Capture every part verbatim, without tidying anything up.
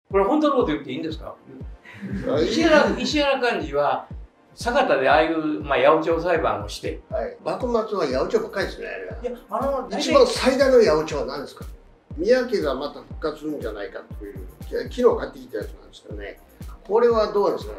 これ本当のこと言っていいんですか？石原、石原幹事は酒田でああいう、まあ、八百長裁判をして、 はい、幕末は八百長ばっかりですね、あれは。いや、あの一番最大の八百長は何ですか？宮家がまた復活するんじゃないかという、昨日買ってきたやつなんですけどね、これはどうですか？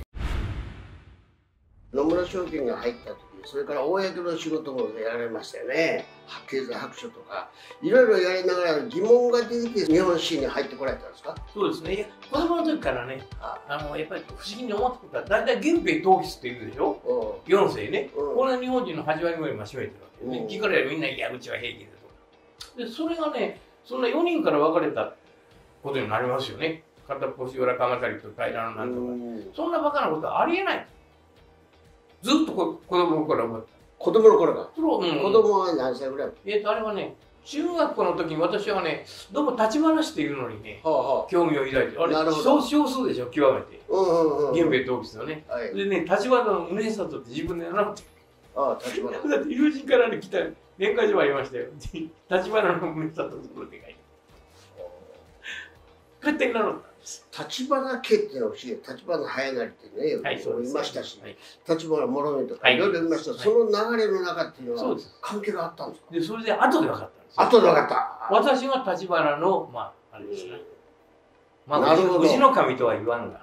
野村証券が入った時、それから公の仕事もやられましたよね。経済白書とかいろいろやりながら疑問が出てきて日本史に入ってこられたんですか？ そうですね。いや、子供の時からね、ああのやっぱり不思議に思ってたことは、大体源平統一って言うでしょ、うん、よん世ね、うん、これは日本人のはち割ぐらい占めてるわけで、ね、聞かれればみんな、いや、うちは平気だとか。で、それがね、そんなよにんから分かれたことになりますよね。片っぽし浦鎌足と平のなんとか、うん、そんなバカなことはありえない。ずっと子供の頃思った。 子供の頃が、 うん、 子供は何歳ぐらい？ えっとあれはね、中学校の時に私はね、どうも立ち話っていうのにね、はあはあ、興味を抱いて、あれ少数でしょ、極めて、源平統一のね、はい、でね、立花の宗里って自分で名乗って、ああ、立花だって友人からね来た年賀状ありましたよ、立花の宗里って書いて、勝手に名乗った。 立花家っていうのは不思議で、立花早成ってね、はい、いましたし、はい、立花諸見とかいろいろいました、はい、その流れの中っていうのは関係があったんですか？ で、それで後で分かったんですよ。 後で分かった。 私が立花の、まあ、あれですね。まあ、うちの神とは言わんが。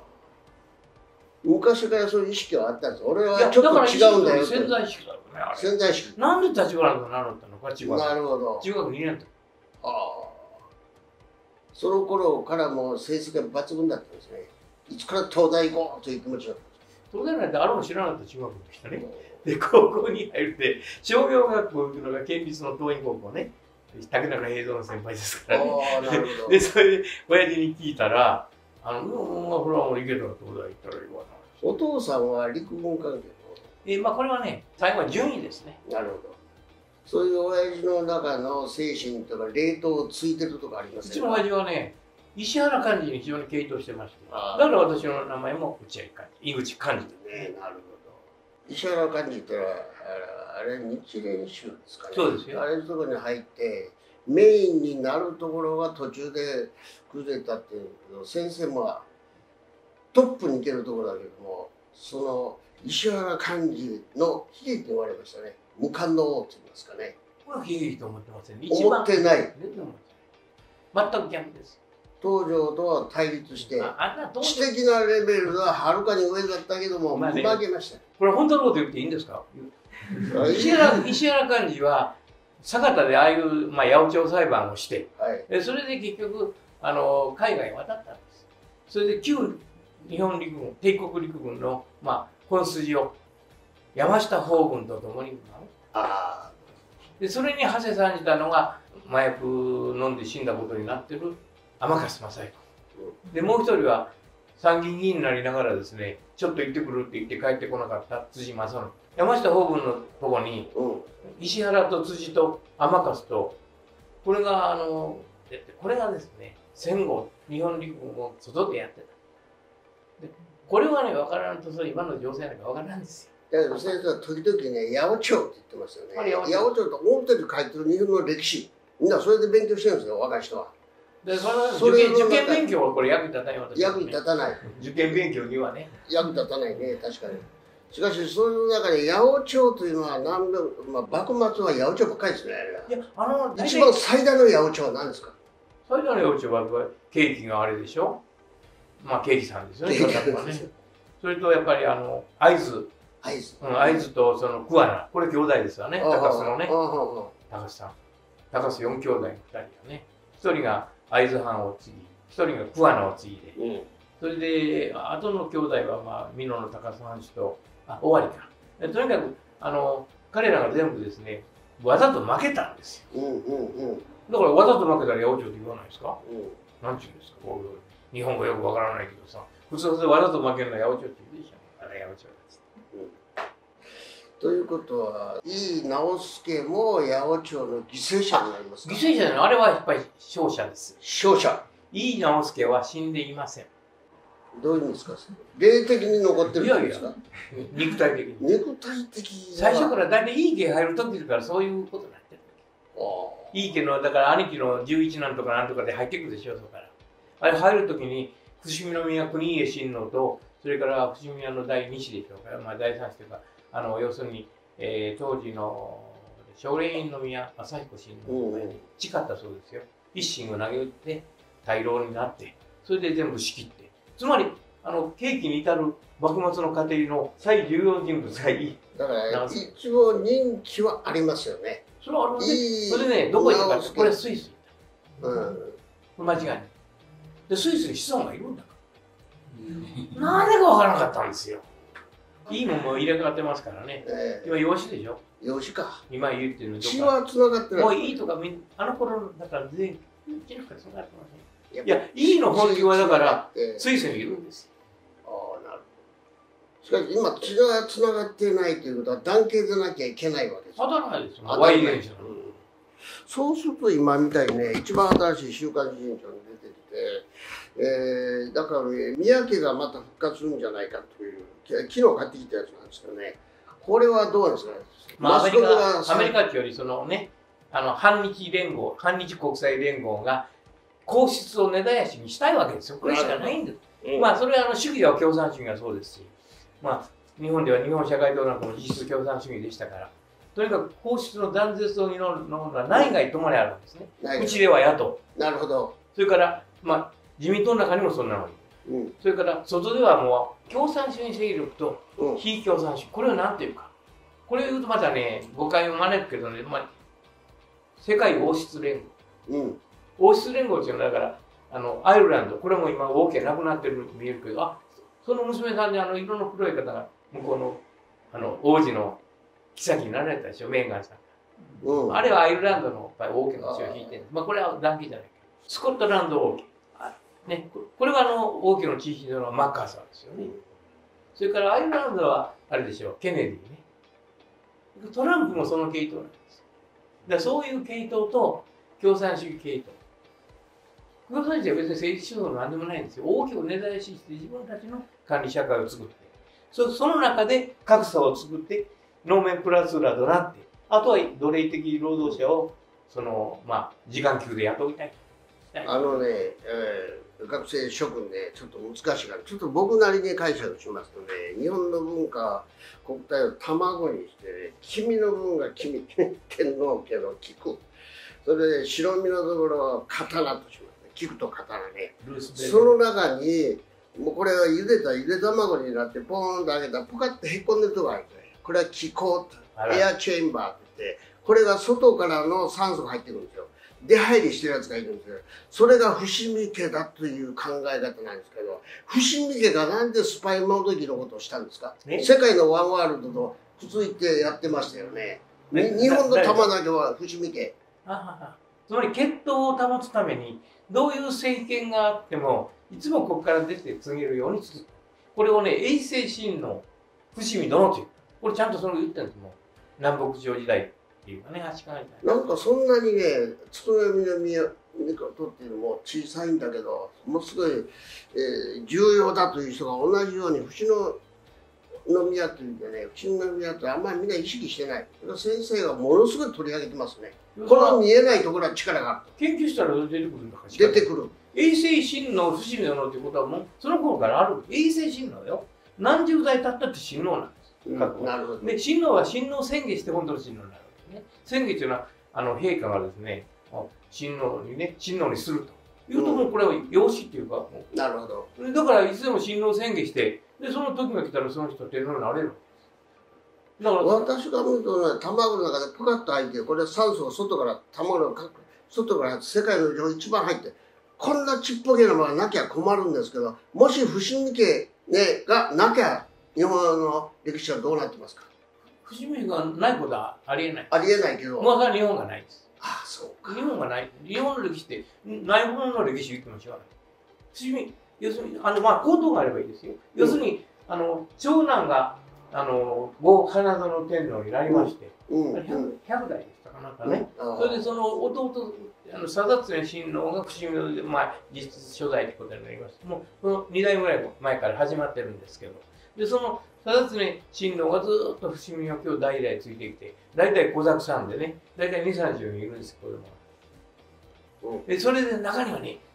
昔からそういう意識はあったんです。俺はちょっと違うんだよ。 潜在意識だろうね、あれ。 潜在意識。 なんで立花と名乗ったのか、千葉。 なるほど。 中学にねんの時。ああ。 その頃からも成績が抜群だったんですね。いつから東大行こうという気持ちだったんですか？ 東大なんてあれも知らなかった中学の時だね。で、高校に入るって、商業学校行くのが県立の東院高校ね。竹中平蔵の先輩ですからね。で、それで親父に聞いたら、あの、うん、ほら、俺行けたら東大行ったらいいわな。 お父さんは陸軍関係の？ え、まあこれはね、最後は順位ですね。 なるほど。そういう親父の中の精神とか冷凍をついてるとかありますね。 うちの親父はね、石原幹事に非常に傾倒してまして、だから私の名前も落合幹事、井口幹事でね。なるほど。石原幹事ってのはあれ日蓮宗ですかね。 そうですよ。 あれのところに入ってメインになるところが途中で崩れたっていうけど、先生もトップにいけるところだけども、その石原幹事の悲劇と言われましたね。無冠の王と言いますかね。 これは悲劇と思ってませんね。 思ってない。 全く逆です。 東条とは対立して、知的なレベルははるかに上だったけども、負けました。 これ本当のこと言っていいんですか？石原、石原幹事は酒田でああいう、まあ、八百長裁判をして、はい、それで結局あの海外に渡ったんです。それで旧日本陸軍、帝国陸軍の、まあ、本筋を山下砲軍と共にあでそれに馳せ参じたのが麻薬飲んで死んだことになってる天笠正彦で、もう一人は参議院議員になりながらですね、ちょっと行ってくるって言って帰ってこなかった辻正則。山下砲軍のとこに石原と辻と天笠と、これがあのこれがですね、戦後日本陸軍を外でやってた。でこれはね、分からんと、それ今の情勢なんか分からんですよ。 だけど先生は時々ね、八百長って言ってますよね。八百長と表で書いてる日本の歴史、みんなそれで勉強してるんですよ、若い人は。 でその受験、受験勉強はこれ役に立たないわけですよね。役に立たない。 受験勉強にはね。 役に立たないね、確かに。しかし、その中で八百長というのは何で、まあ、幕末は八百長ばっかりですね、あれは。いや、あの、一番最大の八百長は何ですか？ 最大の八百長は、ケーキがあれでしょ。まあ、ケーキさんですよね、ね。それと、やっぱり、あの、会津。会津。うん、会津と、その、桑名。これ兄弟ですわね、高須のね。高須さん。高須四兄弟の二人がね。一人が会津藩を継ぎ、一人が桑名を継いで。うん、それで、後の兄弟は、まあ、美濃の高須藩主と、あ、尾張か。とにかく、あの、彼らが全部ですね、わざと負けたんですよ。うんうんうん。だから、わざと負けたら八百長って言わないですか？うん。なんちゅうんですか、こういう。日本語よくわからないけどさ、普通でわざと負けるのは八百長って言うでしょ。あれ八百長です。 ということは、井伊直弼も八百長の犠牲者になりますか？ 犠牲者じゃない、あれはやっぱり勝者です。 勝者。 井伊直弼は死んでいません。 どういう意味ですか？霊的に残ってるんですか？いやいや、肉体的に。 肉体的に。 最初から大体井伊家入る時からそういうことになってる。井伊家の、だから兄貴のじゅういちなんとかなんとかで入ってくるでしょ、そこから。 あれ入るときに、伏見宮国家親王と、それから伏見宮の第二子でしょうか、まあ、第三子というか、あの要するに、えー、当時の奨励院宮正彦親王の前に誓ったそうですよ。一心を投げ打って大老になって、それで全部仕切って。つまり、あの景気に至る幕末の過程の最重要人物がいい。 だから一応人気はありますよね。 それはあるんで、それね、どこ行ったかって、これはスイス行った。うん。間違いない。で、スイスに子孫がいるんだから。なんでかわからなかったんですよ。いいもんも入れ替わってますからね。えー、今、養子でしょ。 養子か。 今言ってるの。 血はつながってない。 もういいとか、あの頃だから全員、うちの人はつながってません。いや、いいの本気はだから、スイスにいるんですよ。 ああ、なるほど。しかし、今、血がつながってないということは、団結でなきゃいけないわけです。 当たらないですよ。ワイ現象。 そうすると、今みたいにね、一番新しい週刊新潮に出てきて、えー、だからね、宮家がまた復活するんじゃないかという、昨日買ってきたやつなんですけどね、これはどうですかね。 まあ、アメリカ、アメリカっていうより、そのね、あの、反日連合、反日国際連合が、皇室を根絶やしにしたいわけですよ。これしかないんです。うん、まあ、それはあの主義は共産主義がそうですし、まあ、日本では日本社会党なんかも実質共産主義でしたから、とにかく皇室の断絶を祈るのが内外ともにあるんですね。うちでは野党。 なるほど。 それから、まあ、自民党の中にもそんなのに。うん、それから、外ではもう、共産主義勢力と非共産主義。これを何ていうか。これを言うとまたね、誤解を招くけどね、まあ、世界王室連合。うん、王室連合っていうのは、だから、あの、アイルランド、これも今、王家なくなってるように見えるけど、あ、その娘さんで、あの、色の黒い方が、向こうの、あの、王子の妃になられたでしょ、メーガンさん。うん、あれはアイルランドの王家の血を引いてるんです。まあ、これは団結じゃないけど。スコットランド王家。ね、これはあの、王家の血引いてるのはマッカーサーですよね。それからアイルランドは、あれでしょう、ケネディね。トランプもその系統なんです。だからそういう系統と共産主義系統。共産主義は別に政治主導なんでもないんですよ。大きく根絶やしして自分たちの管理社会を作って、そ, その中で格差を作って、ノーメンプラスラドラって、あとは奴隷的労働者を、その、まあ、時間給で雇いたい。 あのね、えー、学生諸君ね、ちょっと難しいから、ちょっと僕なりに解釈しますとね、日本の文化、国体を卵にしてね、黄身の分が黄身、天皇家の菊。それで白身のところは刀としますね。菊と刀ね。その中に、もうこれが茹でた茹で卵になって、ポーンと開けたら、ポカッとへこんでるとこがあるんですね。これは気孔、エアチェンバーって言って、これが外からの酸素が入ってくるんですよ。出入りしてるやつがいるんですよ。それが伏見家だという考え方なんですけど、伏見家がなんでスパイモドキのことをしたんですか？世界のワンワールドとくっついてやってましたよね。日本の玉だけは伏見家。 つまり血統を保つために、どういう政権があっても、いつもここから出て告げるように作る。これをね、永世親王、伏見殿という。これちゃんとその言ってるんですもん。南北朝時代っていうかね、足利代。 なんかそんなにね、勤め南都っていうのも小さいんだけど、ものすごい、えー、重要だという人が同じように、伏野宮っていうんでね、伏野宮ってあんまりみんな意識してない。先生がものすごい取り上げてますね。この見えないところは力がある。 研究したら出てくるんだから。 出てくる。 永世親王、伏見殿っていうことはもう、その頃からある。永世親王よ。何十代経ったって親王なんです。うん、なるほど。で、親王は親王宣言して本当の親王になるわけね。宣言っていうのは、あの、陛下がですね、親王にね、親王にするというと、もうこれは養子っていうか、 うん、なるほど。 だからいつでも親王宣言して、で、その時が来たらその人は天皇になれる。 だから私が見るとね、卵の中でポカッと開いて、これ酸素が外から、卵の外から世界の上一番入って、こんなちっぽけなものがなきゃ困るんですけど、もし伏見家、ね、がなきゃ、日本の歴史はどうなってますか？ 伏見がないことはありえない。 ありえないけど。 まあ、日本がないです。 ああ、そうか。 日本がない。日本の歴史って、ないものの歴史言っても違う。伏見、要するに、あの、まあ、行動があればいいですよ。要するに、うん、あの、長男が、あの、後花園天皇になりまして、うんうん、ひゃくだいでしたかなんかね。うん、それでその弟、あの佐田常親王が伏見の、まあ、実質初代ってことになります。もう、そのに代ぐらい前から始まってるんですけど、で、その佐田常親王がずっと伏見を今日代々ついてきて、大体小沢さんでね、大体に、さんじゅういるんです、子供が。で、それで中にはね、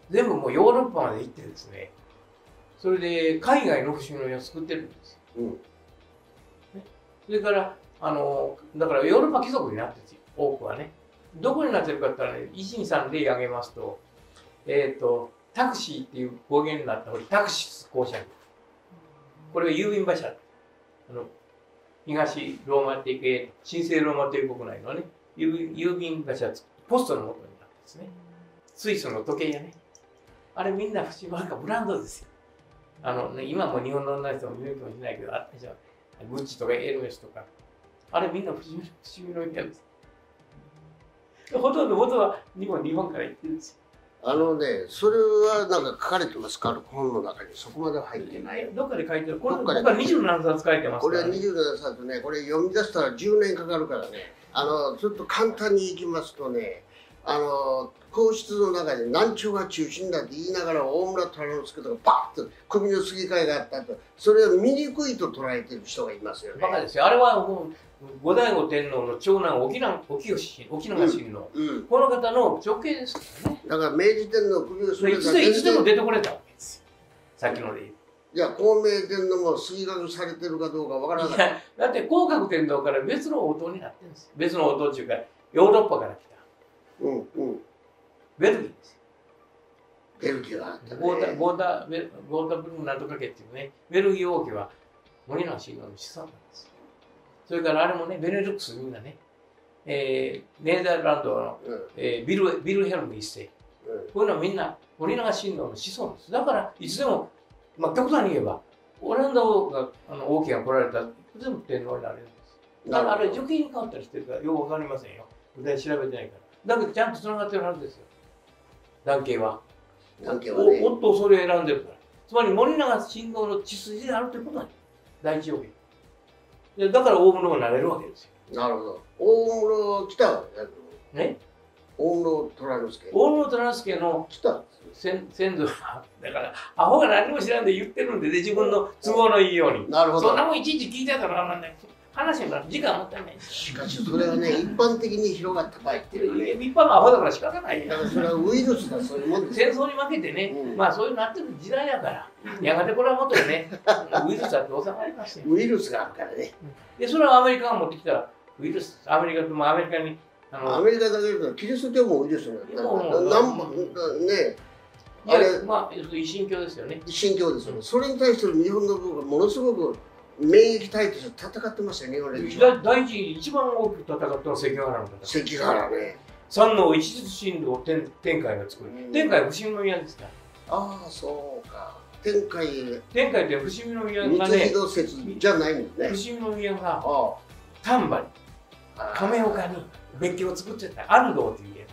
全部もうヨーロッパまで行ってですね、それで海外の伏見の実を作ってるんです。うん、それから、あの、だからヨーロッパ貴族になってるんですよ、多くはね。どこになってるかって言ったらね、いち、に、さん例挙げますと、えっと、タクシーっていう語源になったタクシス公社。これが郵便馬車。あの東ローマ帝国、神聖ローマ帝国内のね、郵便馬車、ポストの元になってですね。スイスの時計屋ね。あれみんな伏見なんかブランドですよ。あの、ね、今も日本の女の人も見るかもしれないけど、あったでしょ。グッチとかエルメスとか。あれみんな伏見伏見の家です。ほとんど元は日本、日本から行ってるんですよ。 あのね、それはなんか書かれてますか、本の中に。そこまでは入ってない。 どっかで書いてる。これ、これにじゅうななさつ書いてますから、ね。これはにじゅうななさつね、これ読み出したらじゅうねんかかるからね。あの、ちょっと簡単にいきますとね、あの、皇室の中に南朝が中心だって言いながら大村虎之助とかパッと首のすぎ替えがあったと、それを醜いと捉えてる人がいますよね。 バカですよ。あれはもう後醍醐天皇の長男沖永沖吉沖永親王、うんうん、この方の直系ですからね。 だから明治天皇首をすいつでいつでも出てこれたわけですよ。さっきので言う。 いや、孔明天皇も推学されてるかどうかわからない。いや、 だって皇覚天皇から別の王党になってるんですよ。別の王党っていうか、ヨーロッパから来た。 うんうん。 ベルギーですよ。 ベルギーはあったね。 ゴータ、ゴータ、ゴータブルームなんとか家っていうね、ベルギー王家は森永親王の子孫なんですよ。それからあれもね、ベネルクスみんなね、えー、ネーザーランドの、うん、えー、ビル、ビルヘルム一世、うん、こういうのはみんな森永親王の子孫です。だからいつでも、まあ、極端に言えば、オランダ王があの王家が来られたら、いつでも天皇になれるんです。だからあれ、女系に変わったりしてるから、よくわかりませんよ。具体調べてないから。だけど、ちゃんとつながってるはずですよ。男系は。 男系はね。 おっと、それを選んでるから。つまり、森永親王の血筋であるということなんです。第一要件。だから大室がなれるわけですよ。 なるほど。大室来たわけね。 大室虎之助。 大室虎之助の来た先先祖は、だから、アホが何も知らんで言ってるんでね、自分の都合のいいように。 なるほど。 そんなもんいちいち聞いてたらなんだよ。話になる時間もったいない。 しかしそれはね、一般的に広がった場合っていうね。 一般のアホだから仕方ないよ。 だからそれはウイルスだ、そういうもんです。 戦争に負けてね、うん、まあそういうなってる時代だから、やがてこれはもっとね、ウイルスだって収まりますよ。 ウイルスがあるからね。 で、それはアメリカが持ってきたら、ウイルス、アメリカともアメリカに、 あのアメリカだけでキリスト教もウイルスになったら、なんもね。 あれ、まあ、一神教ですよね。 一神教ですよね。それに対する日本の部分がものすごく免疫体として戦ってましたよ、日本歴史は。 第一、一番大きく戦ったのは関ヶ原の戦い。 関ヶ原ね。 三の一日神道を天天海が作る。天海は伏見の宮ですから。 ああ、そうか。天海。 天海って伏見の宮がね。 光秀説じゃないんだね。 伏見の宮が丹波に、亀岡に別居を作ってた安藤という家なんです。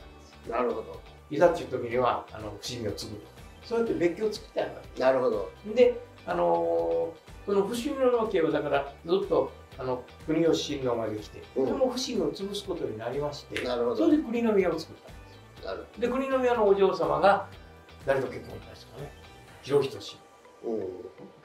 なるほど。 いざっていう時にはあの伏見を継ぐと。そうやって別居を作ってあるわけ。 なるほど。 で、あのー、この伏見の家はだからずっとあの国吉親王ができて、うん、でも伏見を潰すことになりまして、 なるほど。 それで国宮を作ったんですよ。なるで、国宮のお嬢様が誰と結婚したんですかね。広仁氏。うん